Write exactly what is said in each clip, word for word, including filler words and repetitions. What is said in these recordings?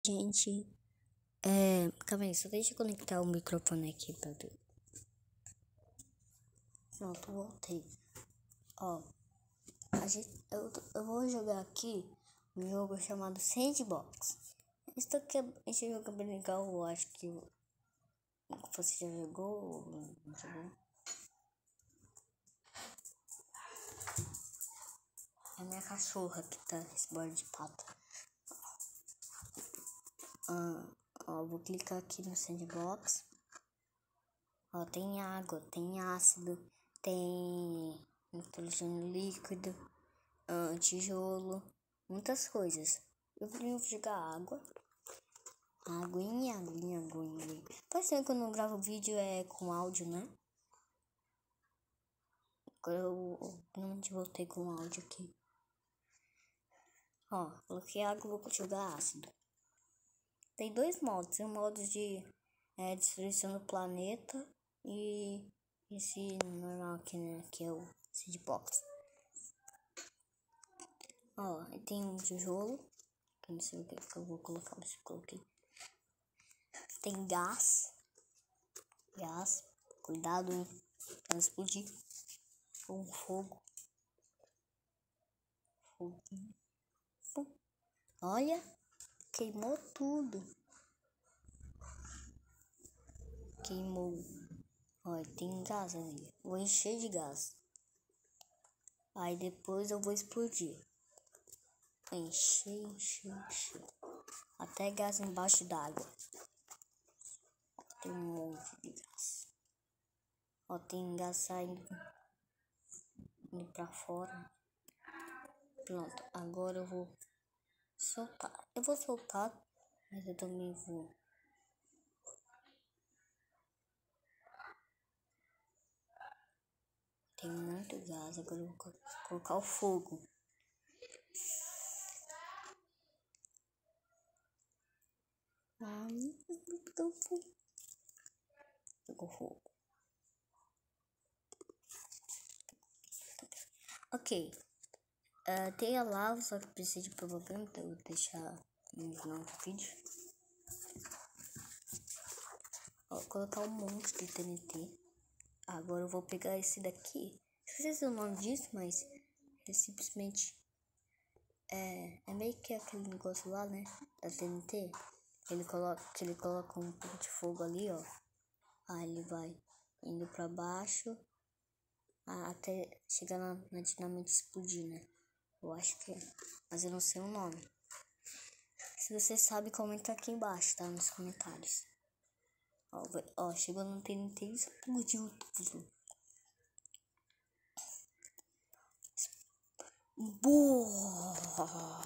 Gente, é... calma aí, só deixa eu conectar o microfone aqui pra ver. Pronto, voltei. Ó, a gente, eu, eu vou jogar aqui um jogo chamado Sandbox. Isso aqui é, esse jogo é bem legal, eu acho que você já jogou ou não jogou. É a minha cachorra que tá esse bolo de pata. Ah, ó, vou clicar aqui no Sandbox. Ó, tem água, tem ácido, tem nitrogênio líquido, ah, tijolo, muitas coisas. Eu vou jogar água. Aguinha, aguinha, aguinha. Faz tempo que eu não gravo vídeo é com áudio, né? Agora eu não voltei com áudio aqui. Ó, coloquei água, vou jogar ácido. Tem dois modos, um modo de é, destruição do planeta e esse normal aqui, né? Que é o Sandbox. Ó, tem um tijolo, que eu não sei o que, que eu vou colocar, mas eu coloquei. Tem gás, gás, cuidado, hein, pra não explodir. Um fogo, fogo. Olha, queimou tudo. Queimou. Olha, tem gás ali. Vou encher de gás. Aí depois eu vou explodir. Encher, encher, encher. Até gás embaixo d'água. Tem um monte de gás. Ó, tem gás saindo indo pra fora. Pronto, agora eu vou soltar. Eu vou soltar, mas eu também vou. Tem muito gás, agora eu vou colocar o fogo. Ai, pegou fogo. Pegou fogo. Ok. Uh, tem a lava, só que precisa de problema, então eu vou deixar no final do vídeo. Ó, vou colocar um monte de T N T. Agora eu vou pegar esse daqui. Não sei se é o nome disso, mas é simplesmente é, é meio que aquele negócio lá, né? Da T N T. Ele coloca, que ele coloca um pouco de fogo ali, ó. Aí ele vai indo pra baixo até chegar na, na dinamite explodir, né? Eu acho que é, mas eu não sei o nome. Se você sabe, comenta aqui embaixo, tá? Nos comentários. Ó, ó, chegou no T N T e explodiu tudo. Boa!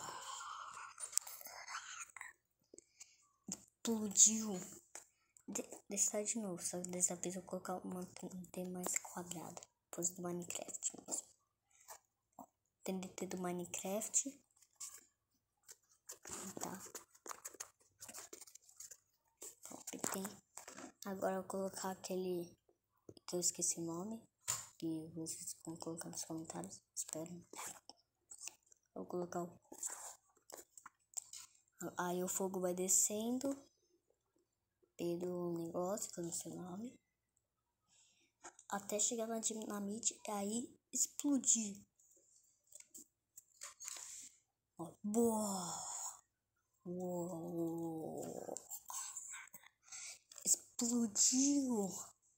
Explodiu. De deixa de novo, só que dessa vez eu vou colocar uma T N T mais quadrada. Depois do Minecraft mesmo. T N T do Minecraft. Tá. Apertei. Agora eu vou colocar aquele que eu esqueci o nome. E vocês vão colocar nos comentários. Espero. Vou colocar o. Aí o fogo vai descendo pelo negócio, que eu não sei o nome. Até chegar na dinamite e aí explodir. Ó, boa! Uou. Explodiu.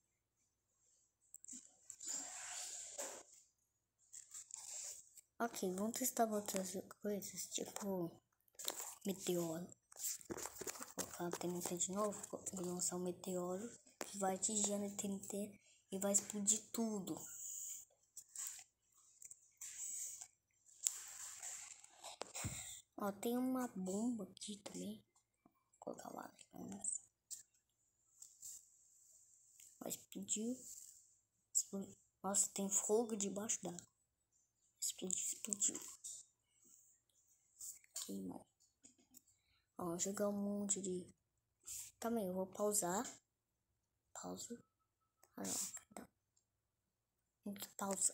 Ok, vamos testar outras coisas, tipo meteoro. Vou colocar a T N T de novo, vou lançar um meteoro que vai atingir a T N T e vai explodir tudo. Ó, tem uma bomba aqui também. Vou colocar lá. Ó, explodiu. Explodiu. Nossa, tem fogo debaixo d'água. Explodiu, explodiu. Queimou. Ó, jogar um monte de... Também, eu vou pausar. Pausa. Ah, não. Tem que pausar.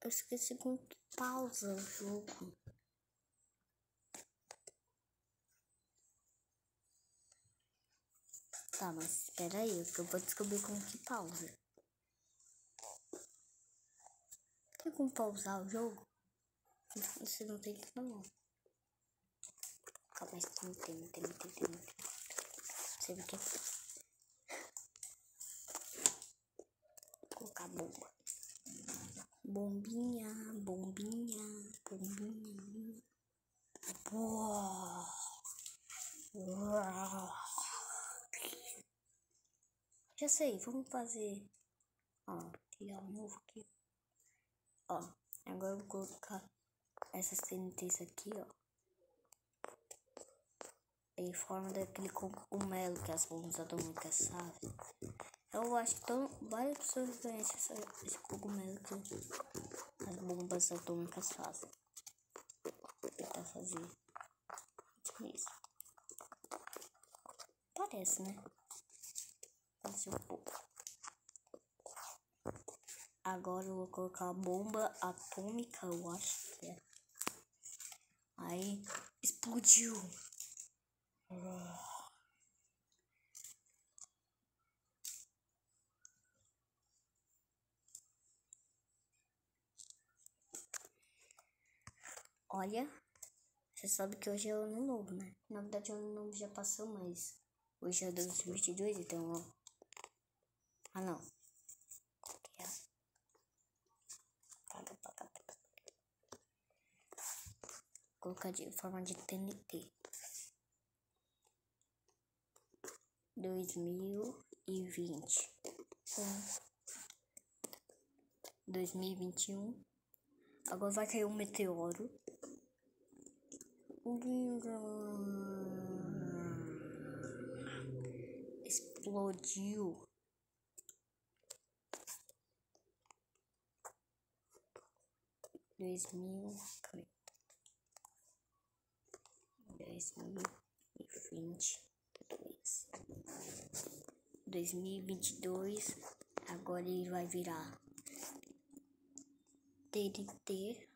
Eu esqueci como que pausa o jogo. Tá, mas espera aí, que eu vou descobrir como que pausa. Tem como pausar o jogo? Você não tem que não. Calma, mas tem, tem, tem, tem, tem. Você vê que vou colocar bomba. Bombinha, bombinha, bombinha. Uou. Uou. Já sei, vamos fazer. Ó, criar um novo aqui. Ó, agora eu vou colocar essas T N Ts aqui, ó. Em forma daquele cogumelo que as bombas atômicas, sabe? Eu acho que tão, várias pessoas conhecem essa, esse cogumelo que as bombas atômicas fazem. Vou tentar fazer isso. Parece, né? Parece um pouco. Agora eu vou colocar a bomba atômica, eu acho que é. Aí explodiu. Olha, você sabe que hoje é ano novo, né? Na verdade, o ano novo já passou, mas hoje é dois mil e vinte e dois, então. Ah, não. Vou colocar de forma de T N T. dois mil e vinte. dois mil e vinte e um. Agora vai cair um meteoro. Explodiu. Dois mil. Dois mil e vinte e dois. Dois mil e vinte e dois. Agora ele vai virar T N T.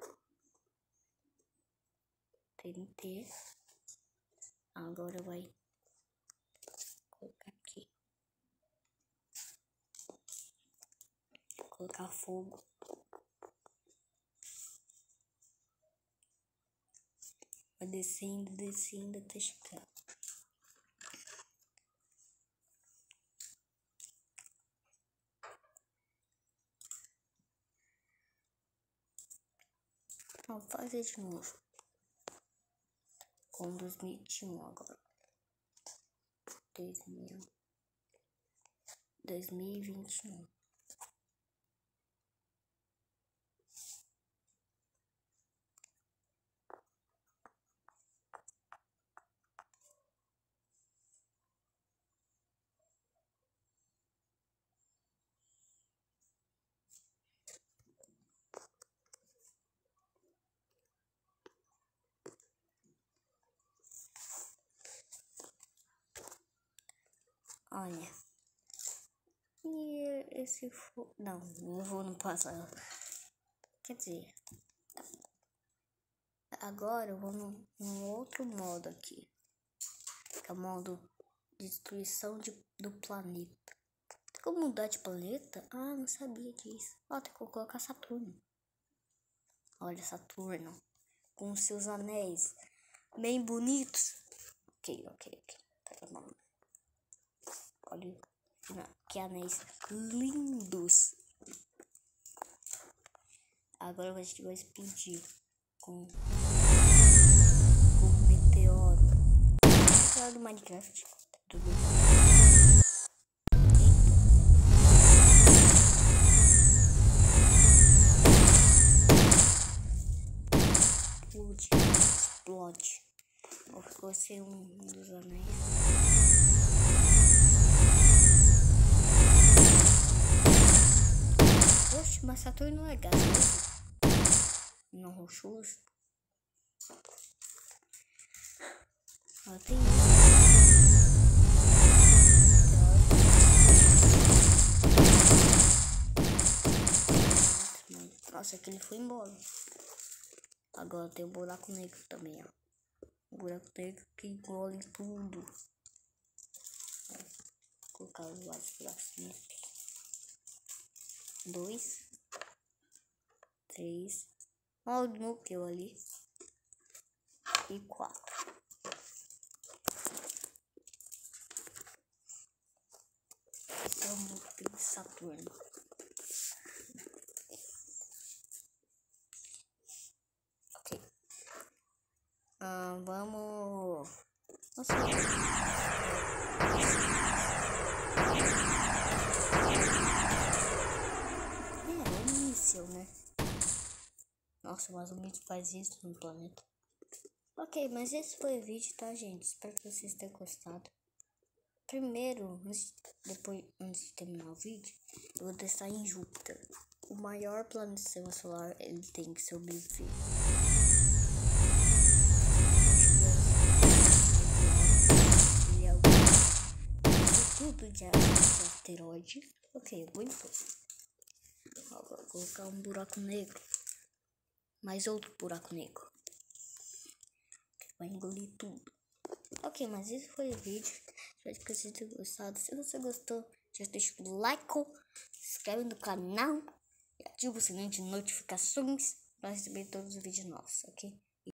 T N T. Agora vai colocar aqui. Colocar fogo. Vai descendo, descendo até chegar. Vamos fazer de novo. Com dois mil e vinte e um agora. dois mil. dois mil e vinte e um. Olha. E esse fogo. Não, não vou no passado. Quer dizer. Agora eu vou num, num outro modo aqui. Que é o modo de destruição de, do planeta. Tem como mudar de planeta? Ah, não sabia disso. Ó, tem que colocar Saturno. Olha, Saturno. Com seus anéis bem bonitos. Ok, ok, ok. Tá bom. Olha que anéis lindos. Agora a gente vai explodir com, com um meteoro. Meteoro do Minecraft. Tudo bem. Explode. Explode. Vou ser um dos anéis. Oxe, mas Saturno não é gasoso? Não rochoso? Ó, tem isso. Nossa, aquele foi embora. Agora tem o buraco negro também, ó. O buraco negro que engole tudo. Ó, vou colocar os vários buracos negros. Dois. Três. Ó, o núcleo ali. E quatro. Esse é o núcleo de Saturno. Ok. Ah, vamos... Nossa. É, é míssil, né? Nossa, mas o míssil faz isso no planeta. Ok, mas esse foi o vídeo, tá, gente? Espero que vocês tenham gostado. Primeiro, antes, depois, antes de terminar o vídeo, eu vou testar em Júpiter. O maior planeta do sistema solar, ele tem que sobreviver. Ele é o tudo de asteroide. Ok, aguentou. Agora vou colocar um buraco negro. Mais outro buraco negro. Vai engolir tudo. Ok, mas esse foi o vídeo. Espero que vocês tenham gostado. Se você gostou, já deixa o like, se inscreve no canal e ativa o sininho de notificações para receber todos os vídeos nossos, ok?